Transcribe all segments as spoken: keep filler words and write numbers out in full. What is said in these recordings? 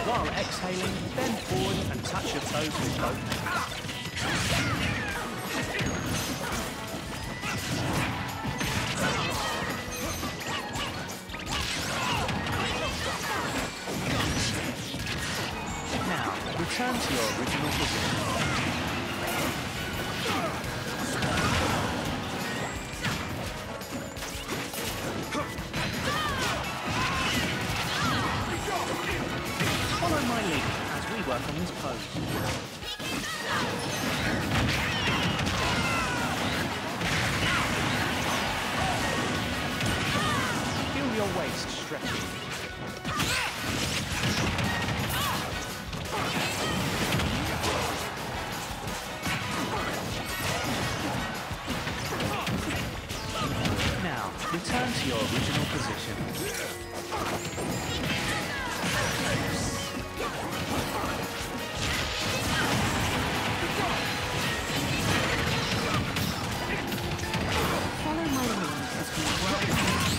While exhaling, bend forward and touch your toes with both hands. Now, return to your original position. Follow my lead as we work on this pose. Feel your waist stretching. Now, return to your original position. Follow my lead as we work on this.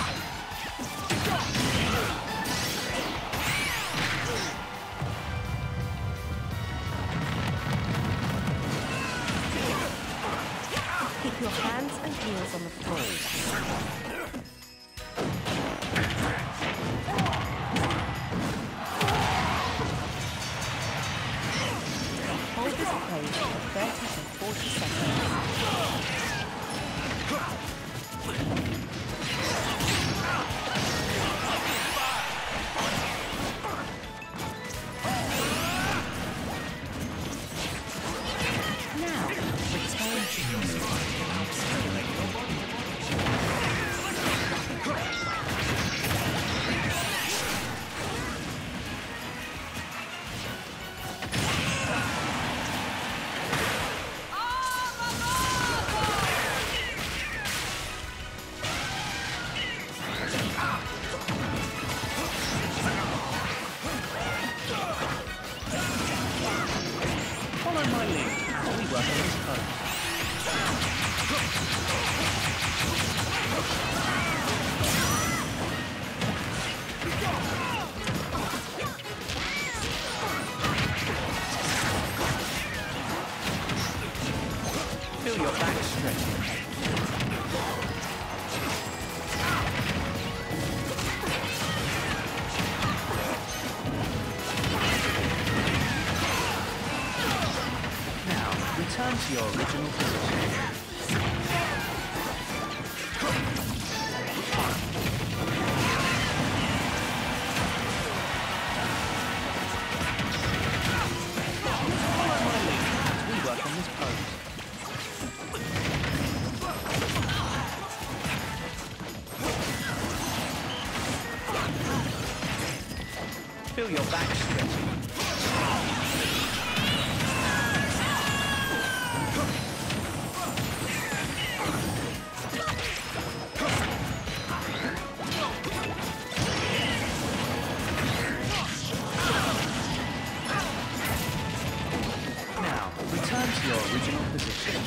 Keep your hands and heels on the floor. Hold this pose for thirty to forty seconds. Now, return to Follow my lead as we work on this pose. Feel your back stretching. Now, return to your original position. Follow my lead as we work on this pose. Feel your back stretching. Now, return to your original position.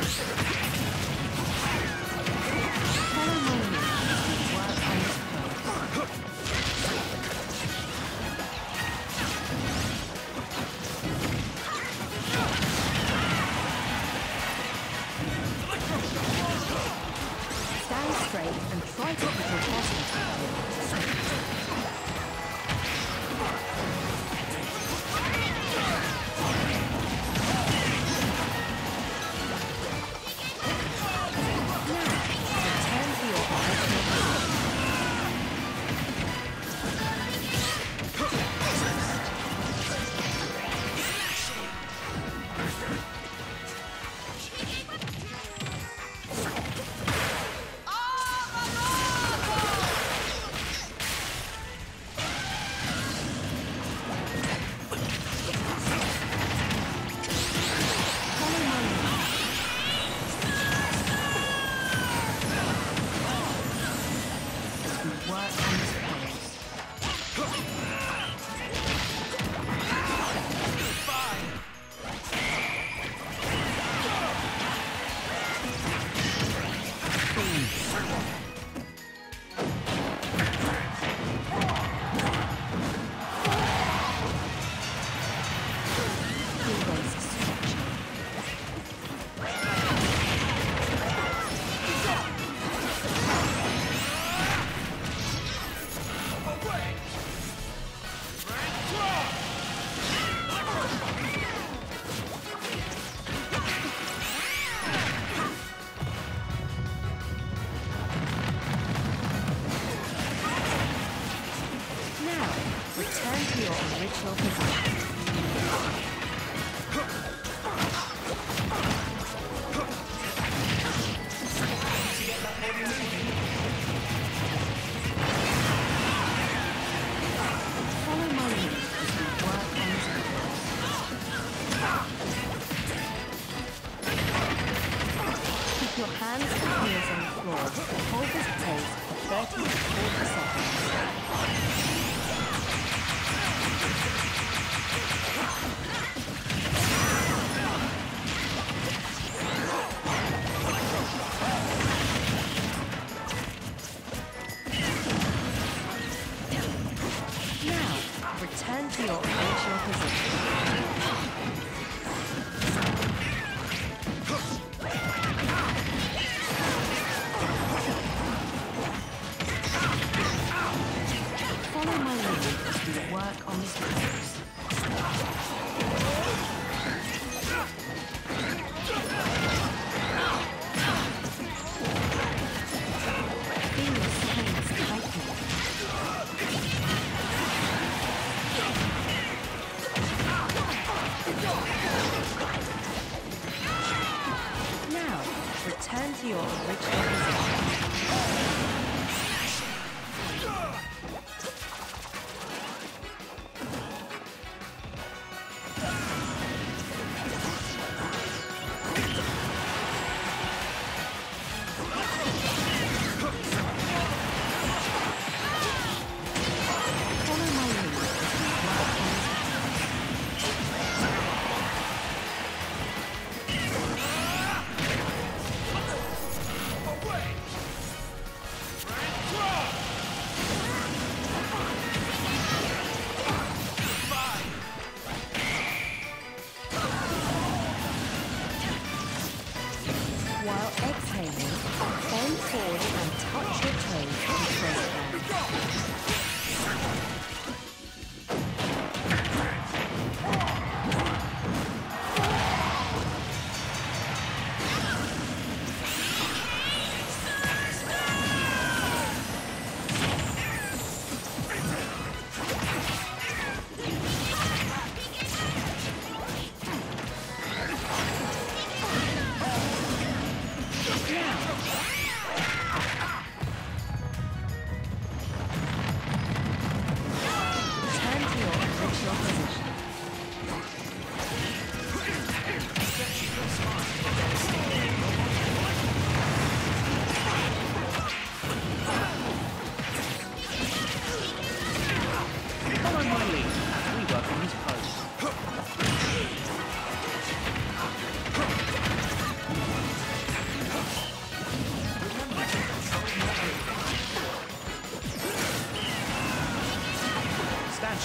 Follow my lead as we work on this pose. Stand straight and try to keep your body. Return to your original position. Follow my lead as we work on this pose. Keep your hands and heels on the floor and hold this pose for thirty to forty seconds. Return to your original position. Follow my lead as we work on this pose. Feel your hands tightening. Now, return to your original position. Follow my lead as we work on this While exhaling, bend forward and touch your toes with both hands. Return to your original position. Follow my lead as we work on this pose.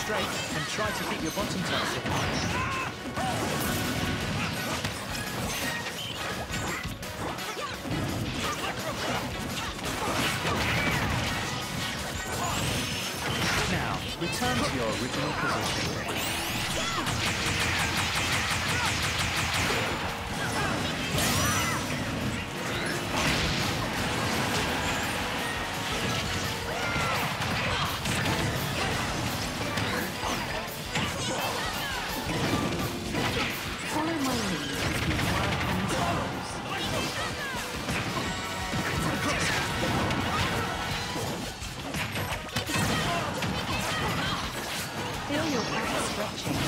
straight and try to keep your bottom toes in. Now, return to your original position. Follow my lead as we work on these floors. Feel your back stretching.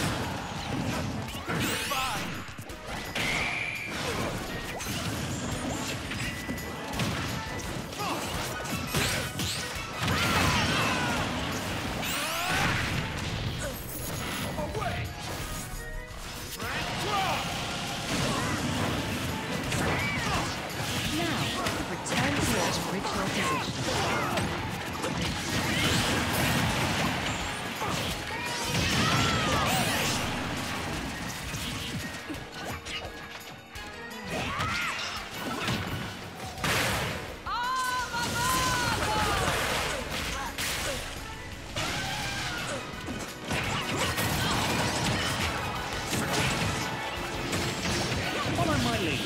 Now, return to your original position. Follow my lead.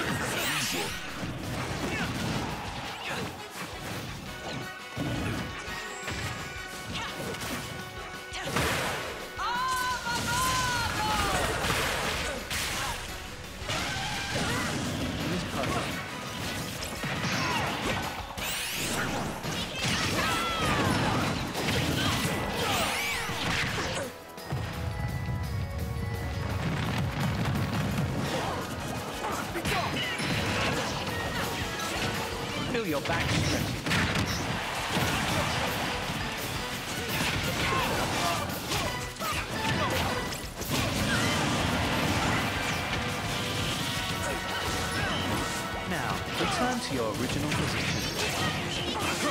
This puzzle. Feel your back stretching. Now, return to your original position.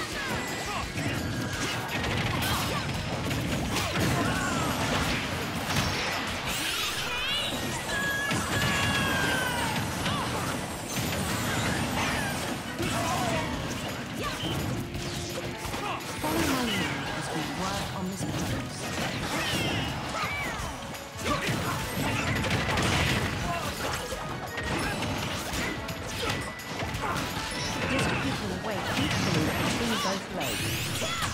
Follow my lead as we work on this pose. Distribute your weight equally between both legs.